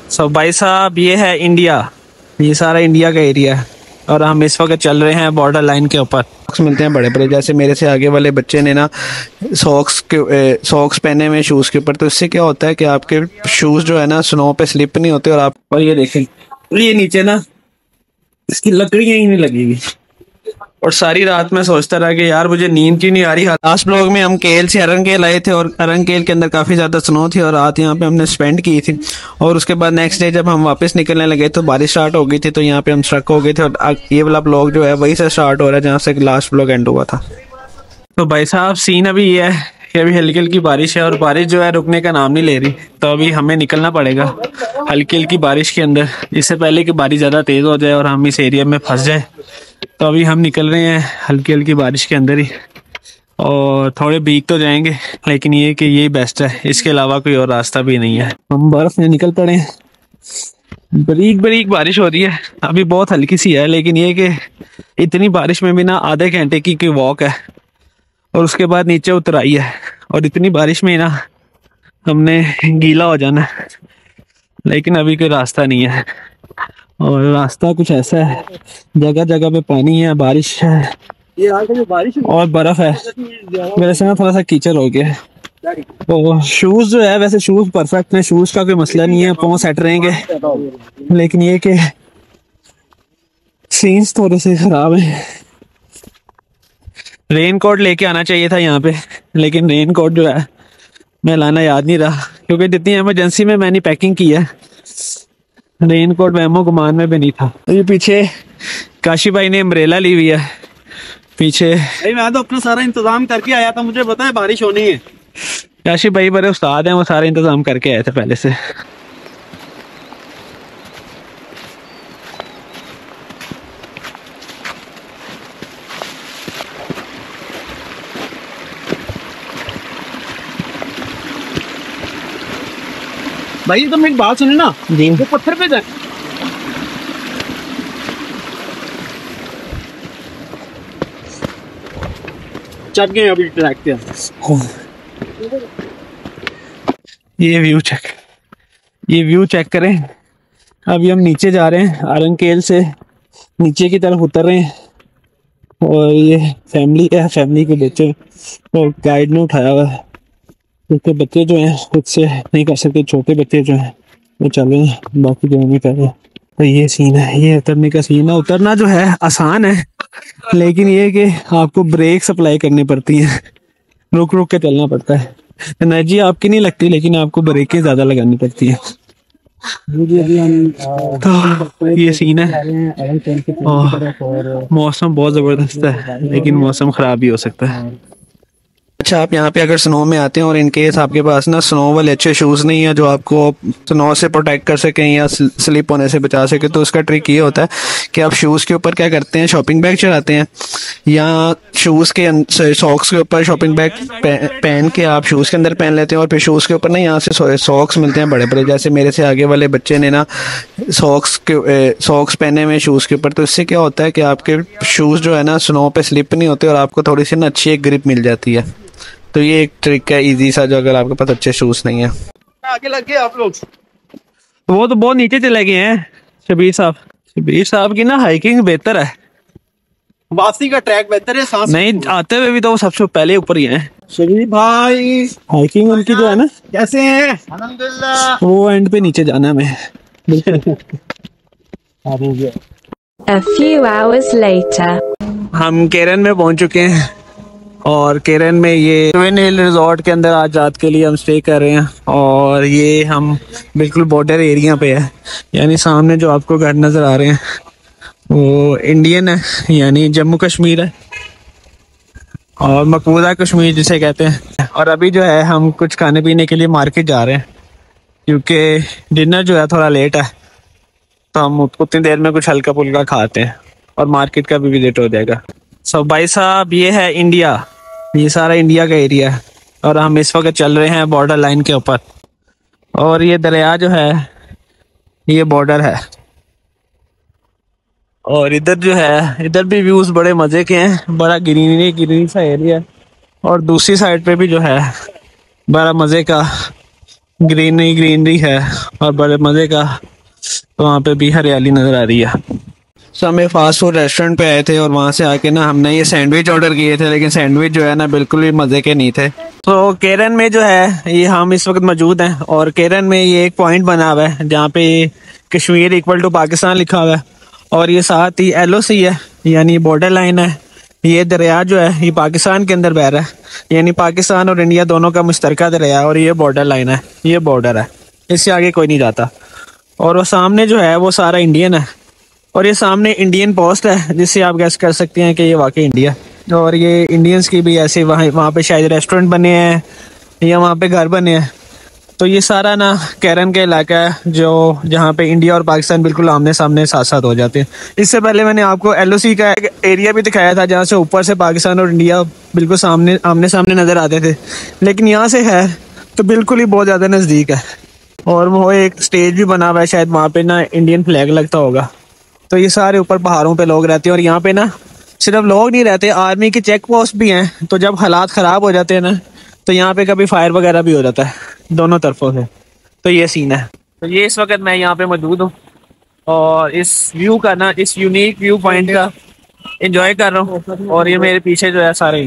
भाई साहब ये है इंडिया, ये सारा इंडिया का एरिया है और हम इस वक्त चल रहे हैं बॉर्डर लाइन के ऊपर। सॉक्स मिलते हैं बड़े बड़े, जैसे मेरे से आगे वाले बच्चे ने ना सॉक्स पहने हुए शूज़ के ऊपर, तो इससे क्या होता है कि आपके शूज़ जो है ना स्नो पे स्लिप नहीं होते। और ये देखें, ये नीचे ना इसकी लकड़ियाँ ही नहीं लगेगी। और सारी रात मैं सोचता रहा कि यार मुझे नींद क्यों नहीं आ रही। लास्ट ब्लॉग में हम केल से अरंगेल आए थे और अरंगेल के अंदर काफ़ी ज़्यादा स्नो थी और रात यहाँ पे हमने स्पेंड की थी। और उसके बाद नेक्स्ट डे जब हम वापस निकलने लगे तो बारिश स्टार्ट हो गई थी, तो यहाँ पे हम स्ट्रक हो गए थे। और ये वाला ब्लॉग जो है वही से स्टार्ट हो रहा है जहाँ से लास्ट ब्लॉग एंड हुआ था। तो भाई साहब सीन अभी ये है कि अभी हल्की हल्की बारिश है और बारिश जो है रुकने का नाम नहीं ले रही, तो अभी हमें निकलना पड़ेगा हल्की हल्की बारिश के अंदर, इससे पहले कि बारिश ज़्यादा तेज़ हो जाए और हम इस एरिया में फंस जाए। तो अभी हम निकल रहे हैं हल्की हल्की बारिश के अंदर ही, और थोड़े भीग तो जाएंगे लेकिन ये कि यही बेस्ट है, इसके अलावा कोई और रास्ता भी नहीं है। हम बर्फ में निकल पड़े हैं, बारीक बारीक बारिश हो रही है, अभी बहुत हल्की सी है, लेकिन ये कि इतनी बारिश में भी ना आधे घंटे की कोई वॉक है और उसके बाद नीचे उतर आई है। और इतनी बारिश में ना हमने गीला हो जाना है, लेकिन अभी कोई रास्ता नहीं है। और रास्ता कुछ ऐसा है, जगह जगह पे पानी है, बारिश है, ये आगे बारिश और बर्फ है। मेरे से ना थोड़ा सा कीचड़ हो गया। तो शूज जो है, वैसे शूज परफेक्ट है, शूज का कोई मसला नहीं है, पाँव सेट रहेंगे, लेकिन ये कि सीन्स थोड़े से खराब है। रेन कोट लेके आना चाहिए था यहाँ पे, लेकिन रेन कोट जो है मैं लाना याद नहीं रहा, क्योंकि जितनी इमरजेंसी में मैंने पैकिंग की है रेन कोट वैमो गुमान में भी नहीं था। तो ये पीछे काशी भाई ने अम्ब्रेला ली हुई है पीछे। भाई मैं तो अपना सारा इंतजाम करके आया था, मुझे पता है बारिश होनी है। काशी भाई बड़े उस्ताद हैं, वो सारे इंतजाम करके आए थे पहले से। भाई तो मेरी बात सुने ना जी, वो पत्थर पे जाए। चढ़ गए अभी ट्रैक पे। ये व्यू चेक करें। अभी हम नीचे जा रहे हैं, अरंकेल से नीचे की तरफ उतर रहे हैं, और ये फैमिली है, फैमिली के बच्चे और गाइड ने उठाया हुआ है, क्योंकि बच्चे जो हैं खुद से नहीं कर सकते, छोटे बच्चे जो हैं वो चल रहे हैं, बाकी जो नहीं कर रहे। तो ये सीन है, ये उतरने का सीन है। उतरना जो है आसान है, लेकिन ये कि आपको ब्रेक सप्लाई करनी पड़ती है, रुक रुक के चलना पड़ता है। एनर्जी आपकी नहीं लगती, लेकिन आपको ब्रेकें ज़्यादा लगानी पड़ती है। तो ये सीन है। मौसम बहुत ज़बरदस्त है, लेकिन मौसम ख़राब भी हो सकता है। अच्छा, आप यहाँ पे अगर स्नो में आते हैं और इनकेस आपके पास ना स्नो वाले अच्छे शूज़ नहीं है जो आपको स्नो से प्रोटेक्ट कर सकें या स्लिप होने से बचा सके, तो उसका ट्रिक ये होता है कि आप शूज़ के ऊपर क्या करते हैं, शॉपिंग बैग चढ़ाते हैं, या शूज़ के सॉक्स के ऊपर शॉपिंग बैग पहन के आप शूज़ के अंदर पहन लेते हैं, और फिर शूज़ के ऊपर ना यहाँ से सॉक्स मिलते हैं बड़े बड़े, जैसे मेरे से आगे वाले बच्चे ने ना सॉक्स पहने हुए शूज़ के ऊपर, तो इससे क्या होता है कि आपके शूज़ जो है ना स्नो पे स्लिप नहीं होते और आपको थोड़ी सी ना अच्छी एक ग्रिप मिल जाती है। तो ये एक ट्रिक है इजी सा, जो अगर आपके पास अच्छे शूज नहीं है। आगे लग गए आप लोग। वो तो बहुत नीचे चले गए हैं शबीर साहब की ना हाइकिंग बेहतर है, वापसी का ट्रैक बेहतर है। सांस नहीं आते हुए भी तो वो सबसे पहले ऊपर ही हैं। शबीर भाई हाइकिंग उनकी जो है ना, कैसे हैं? अल्हम्दुलिल्लाह। वो एंड पे नीचे जाना है हमें। A few hours later. हम केरन में पहुंच चुके हैं, और केरन में ये ट्विन हिल रिजॉर्ट के अंदर आज रात के लिए हम स्टे कर रहे हैं, और ये हम बिल्कुल बॉर्डर एरिया पे है, यानी सामने जो आपको घर नज़र आ रहे हैं वो इंडियन है, यानी जम्मू कश्मीर है, और मकबूजा कश्मीर जिसे कहते हैं। और अभी जो है हम कुछ खाने पीने के लिए मार्केट जा रहे हैं, क्योंकि डिनर जो है थोड़ा लेट है, तो हम उतनी देर में कुछ हल्का फुल्का खाते हैं और मार्केट का भी विजिट हो जाएगा। भाई साहब ये है इंडिया, ये सारा इंडिया का एरिया है और हम इस वक्त चल रहे हैं बॉर्डर लाइन के ऊपर, और ये दरिया जो है ये बॉर्डर है, और इधर जो है इधर भी व्यूज बड़े मजे के हैं, बड़ा ग्रीनरी सा एरिया है, और दूसरी साइड पे भी जो है बड़ा मजे का ग्रीनरी ग्रीनरी है और बड़े मज़े का। तो वहाँ पे भी हरियाली नज़र आ रही है। सो हम एक फास्ट फूड रेस्टोरेंट पे आए थे और वहाँ से आके ना हमने ये सैंडविच ऑर्डर किए थे, लेकिन सैंडविच जो है ना बिल्कुल भी मज़े के नहीं थे। तो केरन में जो है ये हम इस वक्त मौजूद हैं और केरन में ये एक पॉइंट बना हुआ है जहाँ पे कश्मीर इक्वल टू पाकिस्तान लिखा हुआ है और ये साथ ही LOC है, यानी बॉर्डर लाइन है। ये दरिया जो है ये पाकिस्तान के अंदर बह रहा है, यानी पाकिस्तान और इंडिया दोनों का मुश्तरका दरिया है और ये बॉर्डर लाइन है, ये बॉर्डर है, इससे आगे कोई नहीं जाता। और वो सामने जो है वो सारा इंडियन है और ये सामने इंडियन पोस्ट है, जिससे आप गैस कर सकते हैं कि ये वाकई इंडिया। और ये इंडियंस की भी ऐसे वहाँ पे शायद रेस्टोरेंट बने हैं या वहाँ पे घर बने हैं। तो ये सारा ना केरन का इलाका है जो जहाँ पे इंडिया और पाकिस्तान बिल्कुल आमने सामने साथ साथ हो जाते हैं। इससे पहले मैंने आपको LOC का एक एरिया भी दिखाया था जहाँ से ऊपर से पाकिस्तान और इंडिया बिल्कुल सामने आमने सामने नज़र आते थे, लेकिन यहाँ से है तो बिल्कुल ही बहुत ज़्यादा नज़दीक है। और वो एक स्टेज भी बना हुआ है, शायद वहाँ पे ना इंडियन फ्लैग लगता होगा। तो ये सारे ऊपर पहाड़ों पे लोग रहते हैं और यहाँ पे ना सिर्फ लोग नहीं रहते, आर्मी के चेक पोस्ट भी हैं। तो जब हालात ख़राब हो जाते हैं ना तो यहाँ पे कभी फायर वगैरह भी हो जाता है दोनों तरफों से। तो ये सीन है। तो ये इस वक्त मैं यहाँ पे मौजूद हूँ और इस व्यू का ना, इस यूनिक व्यू पॉइंट का एंजॉय कर रहा हूँ। और ये मेरे पीछे जो है सारे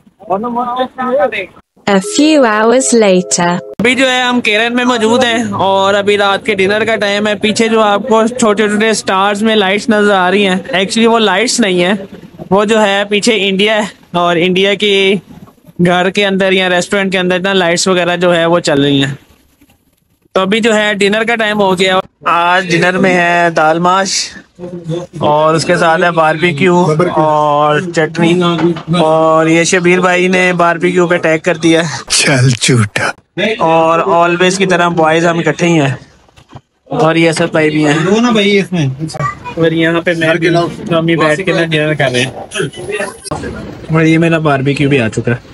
India. A few hours later. अभी जो है हम केरन में मौजूद हैं और अभी रात के डिनर का टाइम है। पीछे जो आपको छोटे छोटे स्टार्स में लाइट्स नजर आ रही हैं, एक्चुअली वो लाइट्स नहीं है, वो जो है पीछे इंडिया है और इंडिया की घर के अंदर या रेस्टोरेंट के अंदर ना लाइट्स वगैरह जो है वो चल रही हैं। तो अभी जो है डिनर का टाइम हो गया। आज डिनर में है दाल माश और उसके साथ है बारबेक्यू और चटनी। और ये शबीर भाई ने बारबेक्यू पे टैग कर दिया। चल झूठा। और ऑलवेज की तरह बॉयज हम इकट्ठे ही हैं और ये सब भाई भी हैं। दो ना भाई इसमें। और यहाँ पे मैं मम्मी बैठ के ना डिनर कर रहे हैं और ये मेरा बारबेक्यू भी आ चुका है।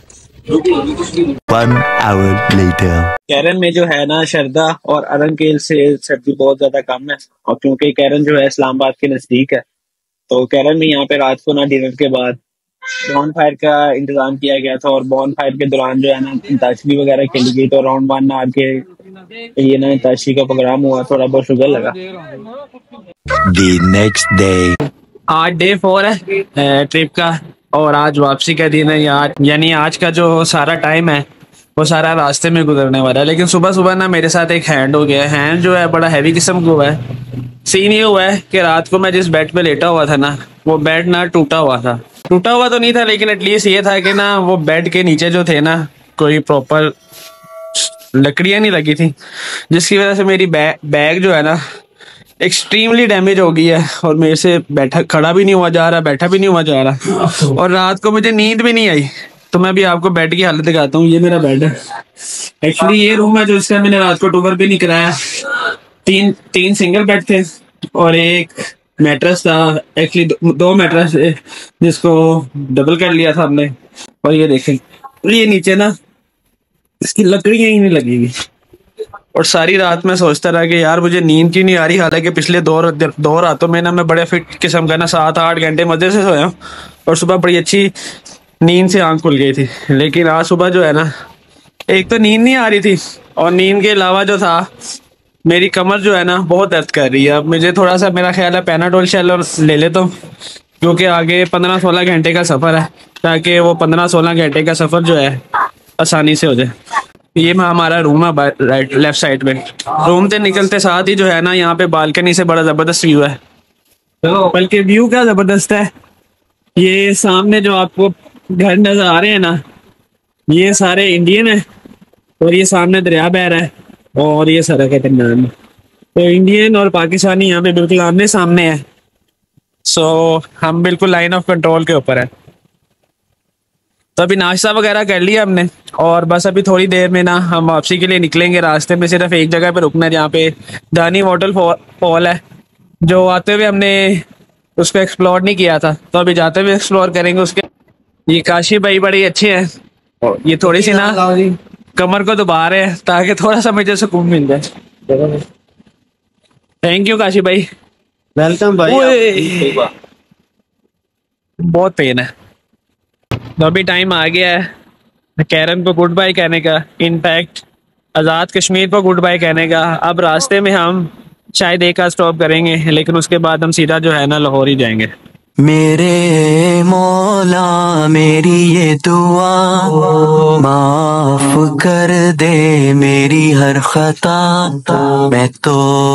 1 hour later. केरन में जो है ना शरदा और अरंकेल से सर्दी बहुत ज्यादा कम है और क्योंकि केरन जो है इस्लामाबाद के नजदीक है तो केरन में यहाँ पे रात को ना डिनर के बाद बॉन फायर का इंतजाम किया गया था। और बॉन फायर के दौरान जो है ना अंताक्षरी वगैरह खेली गई। तो राउंड 1 आर के ये ना अंताक्षरी का प्रोग्राम हुआ, थोड़ा बहुत शुगर लगा। The next day. आज डे 4 है ट्रिप का और आज वापसी का दिन है। यानी आज का जो सारा टाइम है वो सारा रास्ते में गुजरने वाला है। लेकिन सुबह सुबह ना मेरे साथ एक हैंड हो गया है। हैंड जो है बड़ा हैवी किस्म का हुआ है। सीन ये हुआ है कि रात को मैं जिस बेड पे लेटा हुआ था ना वो बेड ना टूटा हुआ था। टूटा हुआ तो नहीं था लेकिन एटलीस्ट ये था कि ना वो बेड के नीचे जो थे ना कोई प्रॉपर लकड़ियां नहीं लगी थी, जिसकी वजह से मेरी बैग जो है ना एक्सट्रीमली डैमेज हो गई है और मेरे से खड़ा भी नहीं हुआ जा रहा, बैठा भी नहीं हुआ जा रहा और रात को मुझे नींद भी नहीं आई। तो मैं भी आपको बेड की हालत दिखाता हूँ। ये मेरा बेड है। एक्चुअली ये रूम है जो इसका मैंने रात को टूबर भी नहीं कराया। तीन सिंगल बेड थे और एक मैट्रेस था। एक्चुअली 2 मैट्रेस थे जिसको डबल कर लिया था हमने। और ये देखें, ये नीचे ना इसकी लकड़ियां ही नहीं लगी हुई और सारी रात मैं सोचता रहा कि यार मुझे नींद क्यों नहीं आ रही। हालांकि पिछले दो रातों में ना मैं बड़े फिट किस्म का ना 7-8 घंटे मजे से सोया हूँ और सुबह बड़ी अच्छी नींद से आंख खुल गई थी। लेकिन आज सुबह जो है ना एक तो नींद नहीं आ रही थी और नींद के अलावा जो था मेरी कमर जो है ना बहुत दर्द कर रही है। अब मुझे थोड़ा सा मेरा ख्याल है पैनाडोल शेल और ले लेता हूँ क्योंकि आगे 15-16 घंटे का सफ़र है, ताकि वो 15-16 घंटे का सफ़र जो है आसानी से हो जाए। ये हमारा रूम है राइट लेफ्ट साइड में। रूम से निकलते साथ ही जो है ना यहाँ पे बालकनी से बड़ा ज़बरदस्त व्यू है। बल्कि व्यू क्या ज़बरदस्त है, ये सामने जो आपको घर नज़र आ रहे हैं ना ये सारे इंडियन है और ये सामने दरिया बह रहा है और ये सड़क है दरमियान में। तो इंडियन और पाकिस्तानी यहाँ पे बिल्कुल आमने सामने है। सो हम बिल्कुल लाइन ऑफ कंट्रोल के ऊपर है। तो अभी नाश्ता वगैरह कर लिया हमने और बस अभी थोड़ी देर में ना हम वापसी के लिए निकलेंगे। रास्ते में सिर्फ एक जगह पे रुकना है जहाँ पे दानी वाटरफॉल है, जो आते हुए हमने उसको एक्सप्लोर नहीं किया था, तो अभी जाते हुए एक्सप्लोर करेंगे उसके। ये काशी भाई बड़े अच्छे हैं और ये थोड़ी सी ना कमर को दबा रहे हैं ताकि थोड़ा सा मुझे सुकून मिल जाए। थैंक यू काशी भाई, वेलकम भाई। बहुत पेन है। तो अभी टाइम आ गया है केरन को गुड बाय कहने का। इनफैक्ट आज़ाद कश्मीर को गुड बाय कहने का। अब रास्ते में हम शायद एक आध स्टॉप करेंगे, लेकिन उसके बाद हम सीधा जो है ना लाहौर ही जाएंगे। मेरे मौला मेरी ये दुआ माफ कर दे मेरी हर खता, मैं तो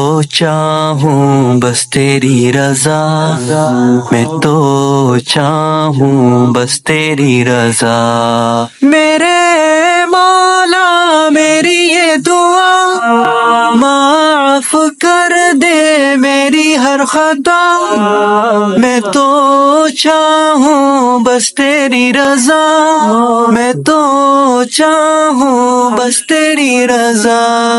चाहूँ बस तेरी रजा, मैं तो चाहूँ बस तेरी रजा। मेरे मौला मेरी ये दुआ माफ कर दे मेरी हर खता, मैं तो चाहूँ बस तेरी रजा, मैं तो चाहूँ बस तेरी रजा।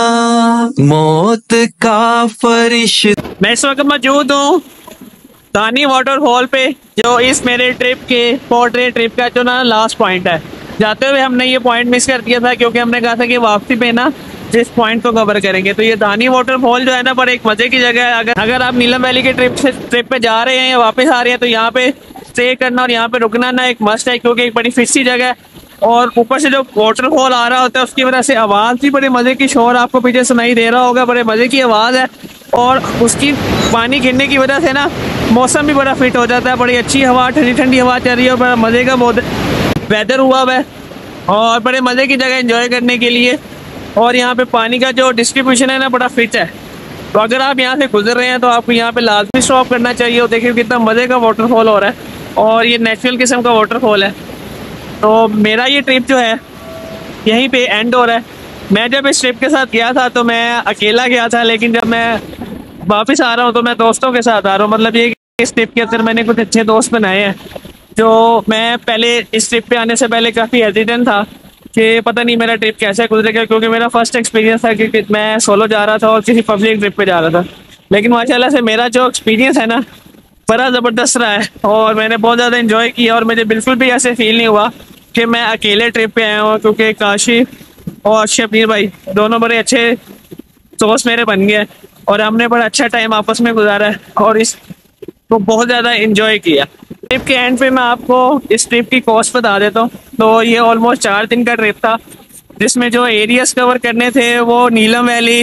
मौत का फरिश्ता। मैं इस वक्त मौजूद हूँ दानी वाटरफॉल पे, जो इस मेरे ट्रिप के पोर्ट्रेट ट्रिप का जो ना लास्ट पॉइंट है। जाते हुए हमने ये पॉइंट मिस कर दिया था, क्योंकि हमने कहा था कि वापसी पे ना जिस पॉइंट को कवर करेंगे। तो ये दानी वाटरफॉल जो है ना बड़ा एक मजे की जगह है। अगर आप नीलम वैली के ट्रिप पे जा रहे हैं या वापस आ रहे हैं, तो यहाँ पे स्टे करना और यहाँ पे रुकना ना एक मस्ट है, क्योंकि एक बड़ी फिक्सी जगह है। और ऊपर से जो वाटरफॉल आ रहा होता है उसकी वजह से आवाज़ भी बड़े मज़े की, शोर आपको पीछे सुनाई दे रहा होगा, बड़े मज़े की आवाज़ है। और उसकी पानी गिरने की वजह से ना मौसम भी बड़ा फिट हो जाता है, बड़ी अच्छी हवा, ठंडी ठंडी हवा चल रही है और बड़ा मज़े का वेदर हुआ हुआ है और बड़े मज़े की जगह एंजॉय करने के लिए। और यहाँ पे पानी का जो डिस्ट्रीब्यूशन है ना बड़ा फिट है। तो अगर आप यहाँ से गुजर रहे हैं तो आपको यहाँ पे लाजमी स्टॉप करना चाहिए। और देखिए कितना मज़े का वाटरफॉल हो रहा है और ये नेचुरल किस्म का वाटरफॉल है। तो मेरा ये ट्रिप जो है यहीं पे एंड हो रहा है। मैं जब इस ट्रिप के साथ गया था तो मैं अकेला गया था, लेकिन जब मैं वापस आ रहा हूँ तो मैं दोस्तों के साथ आ रहा हूँ। मतलब ये इस ट्रिप के अंदर मैंने कुछ अच्छे दोस्त बनाए हैं। जो मैं पहले इस ट्रिप पे आने से पहले काफ़ी हेजिटेंट था कि पता नहीं मेरा ट्रिप कैसे गुजरेगा, क्योंकि मेरा फर्स्ट एक्सपीरियंस था कि मैं सोलो जा रहा था और किसी पब्लिक ट्रिप पे जा रहा था। लेकिन माशाल्लाह से मेरा जो एक्सपीरियंस है ना बड़ा ज़बरदस्त रहा है और मैंने बहुत ज़्यादा इन्जॉय किया। और मुझे बिल्कुल भी ऐसे फील नहीं हुआ कि मैं अकेले ट्रिप पे आया हूँ, क्योंकि काशिफ और शबीर भाई दोनों बड़े अच्छे दोस्त मेरे बन गए और हमने बड़ा अच्छा टाइम आपस में गुजारा है और इस तो बहुत ज़्यादा इन्जॉय किया। ट्रिप के एंड पे मैं आपको इस ट्रिप की कॉस्ट बता देता हूँ। तो ये ऑलमोस्ट 4 दिन का ट्रिप था, जिसमें जो एरियाज कवर करने थे वो नीलम वैली,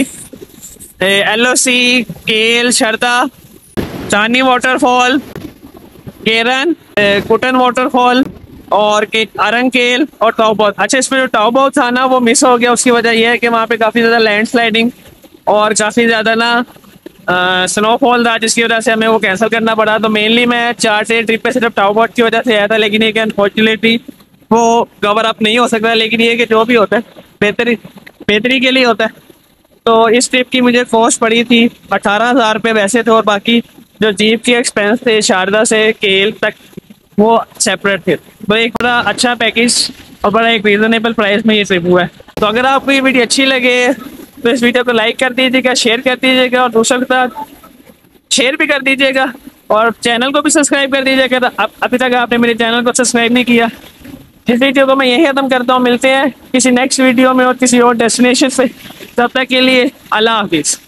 LOC, केल, शरदा, चानी वाटरफॉल, केरन, कुटन वाटरफॉल और अरंकेल और टाउबाउथ। अच्छा, इसमें जो टाउबाउथ था ना वो मिस हो गया। उसकी वजह यह है कि वहाँ पे काफ़ी ज़्यादा लैंडस्लाइडिंग और काफ़ी ज़्यादा ना स्नोफॉल था, जिसकी वजह से हमें वो कैंसिल करना पड़ा। तो मेनली मैं 4 डे ट्रिप पे सिर्फ टाउबाउथ की वजह से आया था, लेकिन एक अनफॉर्चुनेटली वो कवर अप नहीं हो सकता। लेकिन ये कि जो भी होता है बेहतरी के लिए होता है। तो इस ट्रिप की मुझे कॉस्ट पड़ी थी 18,000 रुपये वैसे थे, और बाकी जो जीप के एक्सपेंस थे शारदा से केल तक वो सेपरेट थे। तो एक बड़ा अच्छा पैकेज और बड़ा एक रीज़नेबल प्राइस में ये ट्रिप हुआ है। तो अगर आपको ये वीडियो अच्छी लगे तो इस वीडियो को लाइक कर दीजिएगा, शेयर कर दीजिएगा और दूसरों के साथ शेयर भी कर दीजिएगा और चैनल को भी सब्सक्राइब कर दीजिएगा। अभी तक आपने मेरे चैनल को सब्सक्राइब नहीं किया। इस वीडियो को मैं यही खत्म करता हूँ। मिलते हैं किसी नेक्स्ट वीडियो में और किसी और डेस्टिनेशन पे। तब तक के लिए अल्लाह हाफिज़।